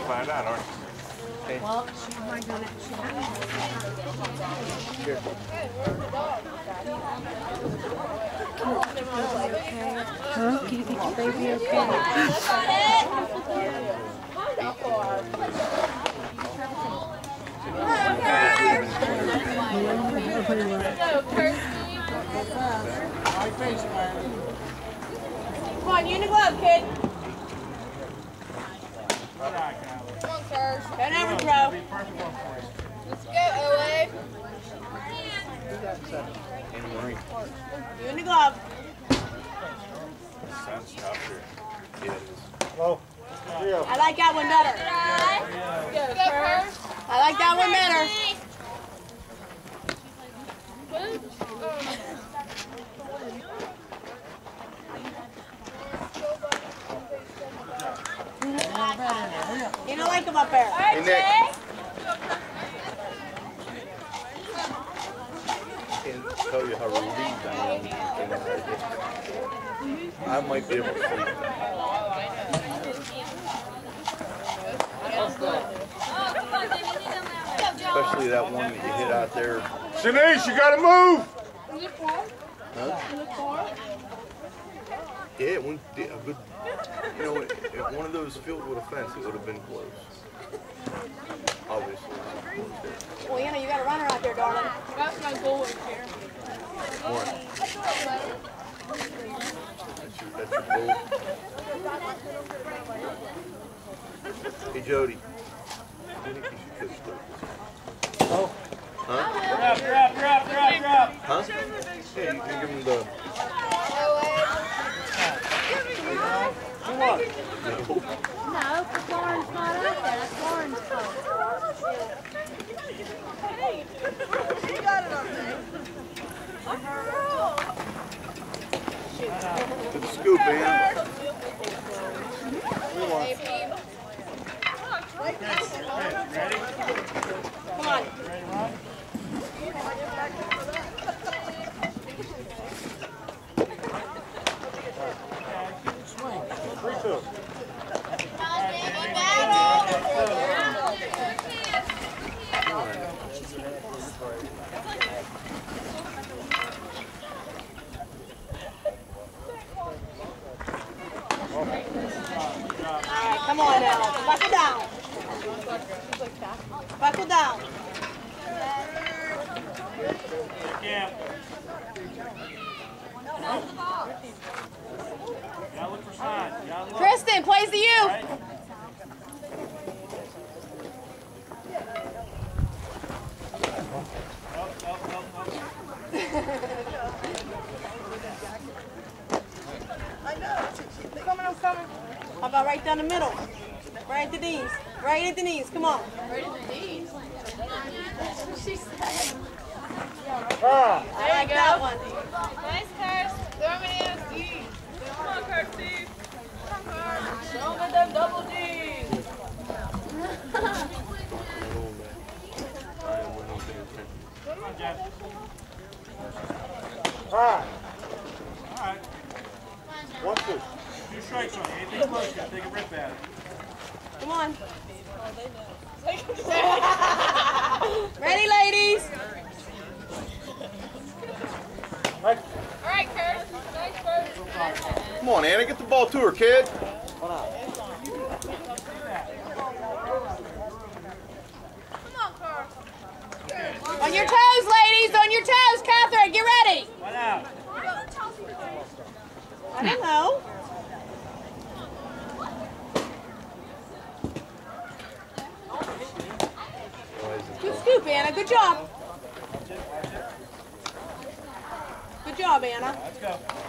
find out, aren't you? Okay. Well, she might do it. Here. Huh? Can you get your baby okay? Come on, you in the glove, kid. Come on, Curse. Don't ever throw. Let's go, Owen. You in the glove. Sounds tougher. Yeah, it is. Oh. I like that one better. Go, Curse. I like that one better. You don't like him up there. Hey, Nick. I can't tell you how relieved I am. I might be able to sleep. Especially that one that you hit out there. Shanice, you gotta move! Huh? Yeah, it went a good. You know, if one of those filled with a fence, it would have been close. Obviously. Well, you know, you got a runner out there, darling. That's my goal right here. More. That's your goal. Hey, Jody. I think you should coach those. Oh. Huh? Drop. Huh? Yeah, you can give him the... Come on. No, because Lauren's not out there. That's Lauren's fault. She got it on there. Good scoop, man. Ready? Come on. Ready, run? Swing. 3-2. Alright, come on now. Buckle down. Buckle down. Yeah. Gotta look for signs. Gotta look. Kristen, plays to you. Right? I'm coming. How about right down the middle? Right at the knees. Right at the knees. Come on. Right at the knees. That's what she said. Ah. I like that one. Nice, Curse. Throw me the D's. Come on, Curse, Steve. Come on, Curse. Show me them double D's. Come on, Jeff. All right. 1-2. 2 strikes on you. Anything close, you gotta take a rip at it. Come on. Ready, ladies? All right, Curse. Nice, Curse. Come on, Anna, get the ball to her, kid. Come on, Curse. On your toes, ladies. On your toes. Catherine, get ready. One out. I don't know. Good scoop, Anna. Good job. Good job, Anna. Let's go.